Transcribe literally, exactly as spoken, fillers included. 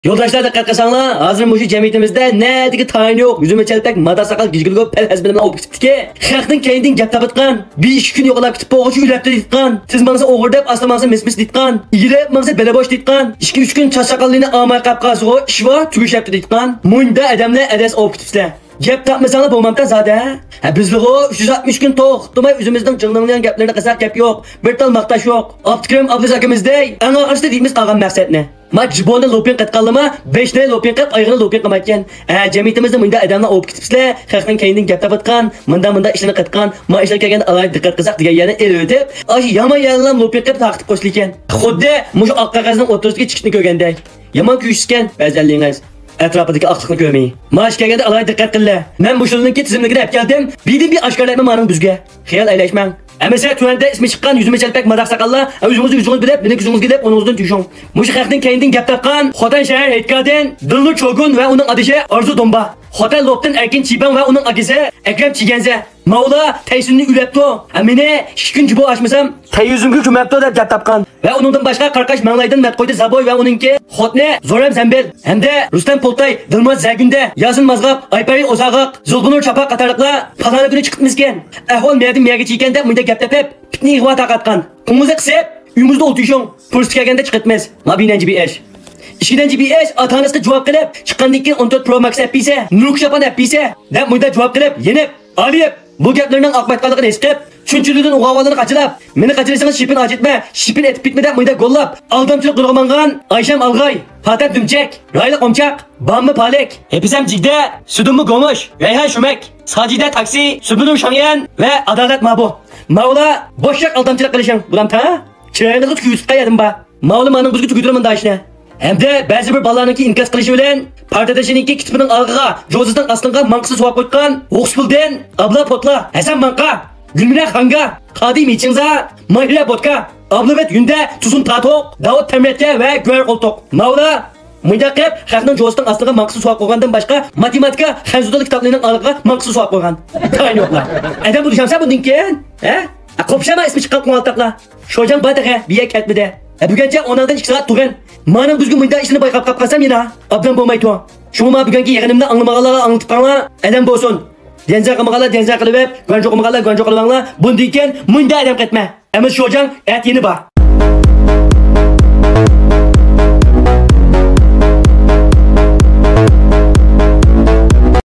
Yo'ldoshlar diqqat qilsanglar, hozir mushu jamiyatimizda nadigi tayin yo'q. Yuzima chalpak, madar saqal gijgilgo pel hazbi bilan olib ketibdiki. Xalqning keyindan gap topatgan, besh kun yo'qlab ketib bo'g'ichi uylabdi deytgan. Siz menga o'g'ir deb asli menga mis-mis deytgan. Igilib menga belabosh deytgan. ikki uch kun chasaqallini amay qilib qolsa, ish bor, tugishapti deytgan. Munda odamlar adas olib ketibsizlar. Gap topmasanglar bo'lmamda zada. Ha bizligo uch yuz oltmish kun to'xtamay o'zimizning jinglangan gaplarni qilsak gap yo'q. Bir tal maqtash yo'q. Abdukrim Abduz akamizdey, eng oxirida deymiz qolgan maqsadni. Ma jibonni lopin qatqanlama, besh ta lopin qilib oyog'ini lopin qilmayotgan. Ha jamiyatimizda bunda odamlar olib ketibsizlar. Xalqning keyindan gap topatgan, bunda bunda ishini qatqan, ma ishlar kelganda alohida diqqat qilsak degan yana el o'tib, ay yomon yalan lopin qilib taqib qo'shil ekan. Xuddi mushu oq qog'ozning o'rtasiga chiqishni ko'rganday. Yomon kuyishgan ba'zanlingiz. Atrofidagi oqliqni ko'rmay. Maash kelganda alohida diqqat qilinglar. Men bu shuningki tizimligini olib keldim. Bidi bir oshkorlayman mening bizga. Xiyol aylashmang. Amasa tuanda ismi chiqqan yuzima chalpak madaq saqallar, o'zingizni yuzingiz bilib, meni yuzingizga deb oningizdan tushing. Mushu xalqning keyindan gap topgan, Xotan shahar Hetkadan Dillu Chogun va uning adishi Arzu Domba. Xotan Lopdan Erkin Chiban va uning agisi Akram Chiganza. Mavla Taysunni uylabdi. Amine ikki kun jibo ochmasam, Tayyuzimga ko'mabdi deb gap topgan. Va uningdan boshqa Qarqash Manglaydan Matqo'yda Zaboy va uningki Xotni Zoram Zambil hamda Rustam Poltay, Dilmaz Zagunda, Yazin Mazg'ab, Aypari O'zag'aq, Zulbunur Chapaq qatorliqlar palani kuni chiqib miskan. Ahvol meyadim meyaga chekanda munda gap topib, pitni ig'vo taqatgan. Qumuzni qisib, uyimizda o'tishing. Pulsi kelganda chiqitmiz. Mabinanji bi ish. ikkinchi B S ota-onasiga javob qilib, chiqqandan keyin o'n to'rt Pro Max appisi, Nuk Shapan appisi deb munda javob qilib, yenib, olib, bu gaplarning oqibatligini his qilib, chunchulidan o'g'avalini qachilab, meni qachirsangiz shipin ajitma, shipin etib bitmada munda go'llab, aldamchilik qilganman, Aysham Alg'ay, Fatat Dumchak, Rayla Qomchaq, Bammi Palek, Hepizam Jigda, Sudummi Gomush, Rayhan Shumak, Sajida Taksi, Subunum Shangyan va Adolat Mabu. Mavla boshliq aldamchilik qilishing, bulam ta? Chiroyingizga kuyutib qo'yadim ba. Mavla mening bizga tugudiraman dashni. Hamda ba'zi bir bolalarniki inkas qilishi bilan partadashiniki kitibining olg'iga, jo'zining ostiga manqisi suvoq qo'ygan, O'xsbuldan, Abla Potla, Hasan Manqa, Gulmina Xanga, Qadim Ichinza, Mahira Botka, Ablavet Yunda, Tusun Tatoq, Davud Tamretga va Guar Qo'ltoq. Mavla Mundaqib xalqning jo'zining ostiga manqisi suvoq qo'ygandan boshqa matematika, xanzudalik kitoblarining olg'iga manqisi suvoq qo'ygan. Tayin yo'qlar. Adam bu dishamsa bundan keyin, ha? Qo'pshama ismi chiqqan qo'ng'altaqlar. Sho'jan badaga biya ketmidi. Buguncha onangdan ikki soat turgan. Mening bizga bunda ishini bayqab qolib qolsam yana obdan bo'lmaydi. Shunga bugungi yig'inimda anglamaganlarga anglitib qolma, adam bo'lsin. Denza qilmaganlar denza qilib, g'anjo qilmaganlar g'anjo qilib anglar. Bundan keyin bunda adam ketma. Amiz Sho'jan at yeni bor.